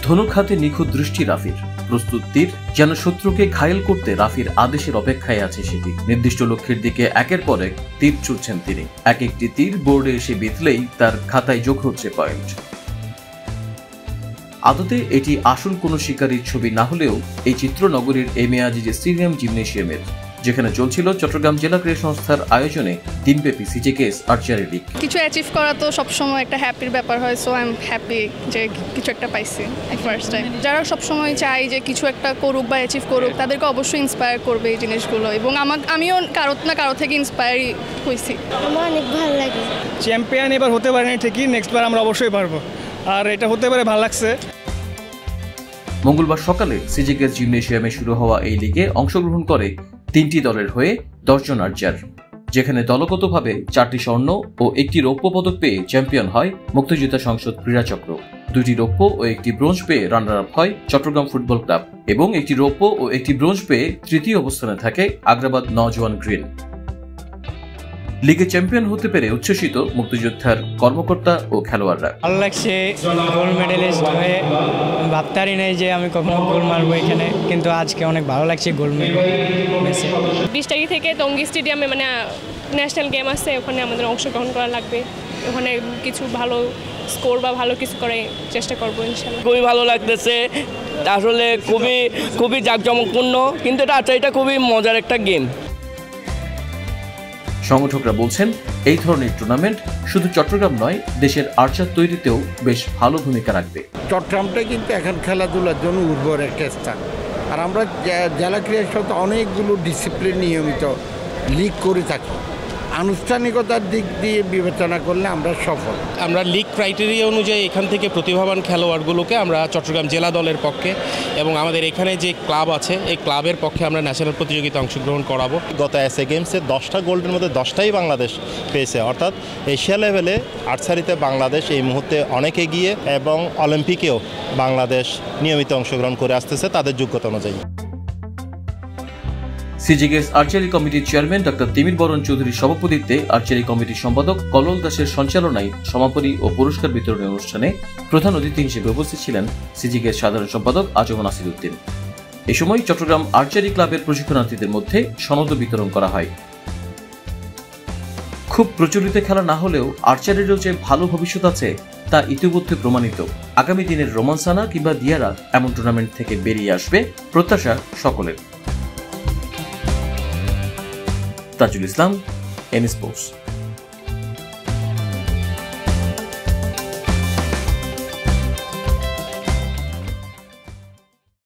ধনুক হাতে নিখুঁত দৃষ্টি রাফির। প্রস্তুত তীর যেন শত্রুকে ঘায়েল করতে রাফির আদেশের অপেক্ষায় আছে সেটি। নির্দিষ্ট লক্ষ্যের দিকে একের পর এক তীর ছুড়ছেন তিনি। এক একটি তীর বোর্ডে এসে বিঁধলেই তার খাতায় যোগ হচ্ছে পয়েন্ট। আদতে এটি আসল কোনো শিকারীর ছবি না হলেও এই চিত্র নগরীর এম এ আজিজ স্টেডিয়াম জিমনেশিয়ামের, যেখানে চলছিল চট্টগ্রাম জেলা ক্রীড়া সংস্থার আয়োজনে দিনব্যাপী সিজিকেএস আর্চারি লীগ। কিছু অ্যাচিভ করা তো সবসময় একটা হ্যাপির ব্যাপার হয়, সো আই এম হ্যাপি যে কিছু একটা পাইছি ফার্স্ট টাইম। যারা সবসময় চাই যে কিছু একটা করুক বা অ্যাচিভ করুক, তাদেরকে অবশ্যই ইন্সপায়ার করবে এই জিনিসগুলো, এবং আমিও কারো থেকে ইন্সপায়ার হয়েছি। আমার অনেক ভালো লাগে। চ্যাম্পিয়ন এবার হতে পারেনি ঠিকই, নেক্সট বার আমরা অবশ্যই পারবো, আর এটা হতে পারে ভালো লাগছে। মঙ্গলবার সকালে সিজিকেএস জিমনেশিয়ামে শুরু হওয়া এই লিগে অংশগ্রহণ করে 3টি দলের হয়ে 10 জন আর্চার, যেখানে দলগতভাবে 4টি স্বর্ণ ও 1টি রৌপ্য পদক পেয়ে চ্যাম্পিয়ন হয় মুক্তিযোদ্ধা সংসদ ক্রীড়া চক্র। 2টি রৌপ্য ও 1টি ব্রোঞ্জ পেয়ে রানার আপ হয় চট্টগ্রাম ফুটবল ক্লাব, এবং 1টি রৌপ্য ও 1টি ব্রোঞ্জ পেয়ে তৃতীয় অবস্থানে থাকে আগ্রাবাদ নওজোয়ান গ্রিন। লিগে চ্যাম্পিয়ন হতে পেরে উচ্ছ্বসিত মুক্তিযোদ্ধার কর্মকর্তা ও খেলোয়াড়রা। ভালো লাগছে, গোল্ড মেডেলিস্ট হয়ে ভাবতারই নেই যে আমি কখনো গোল মারবো এখানে, কিন্তু আজকে অনেক ভালো লাগছে গোল্ড মেডেল। 20 তারিখ থেকে টঙ্গী স্টেডিয়ামে ন্যাশনাল গেম আছে, ওখানে আমাদের অংশগ্রহণ করা লাগবে। ওখানে কিছু ভালো স্কোর বা ভালো কিছু করার চেষ্টা করবো ইনশাআল্লাহ। খুবই ভালো লাগতেছে, আসলে খুবই জাঁকজমকপূর্ণ, কিন্তু এটা খুবই মজার একটা গেম। সংগঠকরা বলছেন এই ধরনের টুর্নামেন্ট শুধু চট্টগ্রাম নয়, দেশের আর্চার তৈরিতেও বেশ ভালো ভূমিকা রাখবে। চট্টগ্রামটা কিন্তু এখন খেলাধুলার জন্য উর্বর একটা স্থান, আর আমরা জেলা ক্রীড়া সংস্থা অনেকগুলো ডিসিপ্লিন নিয়মিত লিগ করে থাকি। আনুষ্ঠানিকতার দিক দিয়ে বিবেচনা করলে আমরা সফল। আমরা লিগ ক্রাইটেরিয়া অনুযায়ী এখান থেকে প্রতিভাবান খেলোয়াড়গুলোকে আমরা চট্টগ্রাম জেলা দলের পক্ষে এবং আমাদের এখানে যে ক্লাব আছে এই ক্লাবের পক্ষে আমরা ন্যাশনাল প্রতিযোগিতা অংশগ্রহণ করাবো। গত এসএ গেমসে 10টা গোল্ডের মধ্যে 10টাই বাংলাদেশ পেয়েছে, অর্থাৎ এশিয়া লেভেলে আর্চারিতে বাংলাদেশ এই মুহূর্তে অনেক এগিয়ে, এবং অলিম্পিকেও বাংলাদেশ নিয়মিত অংশগ্রহণ করে আসতেছে তাদের যোগ্যতা অনুযায়ী। সিজিকেএস আর্চারি কমিটির চেয়ারম্যান ডক্টর তিমির বরণ চৌধুরীর সভাপতিত্বে আর্চারি কমিটির সম্পাদক কলল দাসের সঞ্চালনায় সমাপনী ও পুরস্কার বিতরণী অনুষ্ঠানে প্রধান অতিথি হিসেবে উপস্থিত ছিলেন সিজিকেএস সাধারণ সম্পাদক আজম নাসিরউদ্দিন। এ সময় চট্টগ্রাম আর্চারি ক্লাবের প্রশিক্ষণার্থীদের মধ্যে সনদ বিতরণ করা হয়। খুব প্রচলিত খেলা না হলেও আর্চারিরও যে ভালো ভবিষ্যৎ আছে তা ইতিমধ্যে প্রমাণিত। আগামী দিনের রোমান্সানা কিংবা দিয়ারা এমন টুর্নামেন্ট থেকে বেরিয়ে আসবে প্রত্যাশা সকলের। তাজুল ইসলাম, nsports।